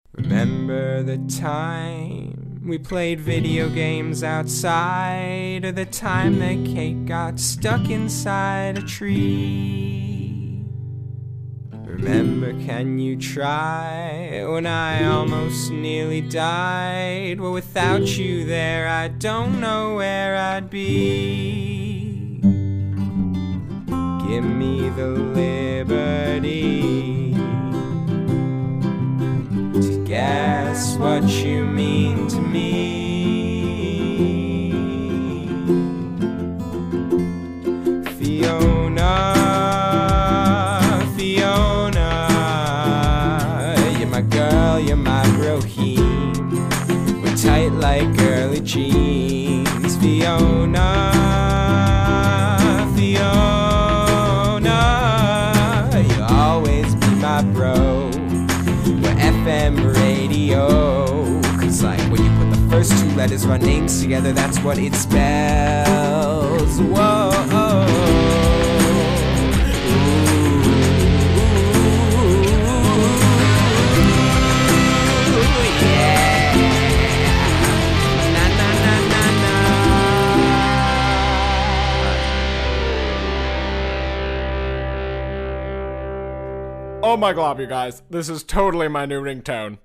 Remember the time we played video games outside, or the time that cake got stuck inside a tree? Remember, can you try when I almost nearly died? Well, without you there, I don't know where I'd be. Give me the liberty to guess what you mean to me. Fionna, you're my girl, you're my Rohim. We're tight like early jeans. Fionna, you'll always be my bro. We're FM radio, 'cause like when you put the first two letters of our names together, that's what it spells. Whoa. Oh my glob, you guys. This is totally my new ringtone.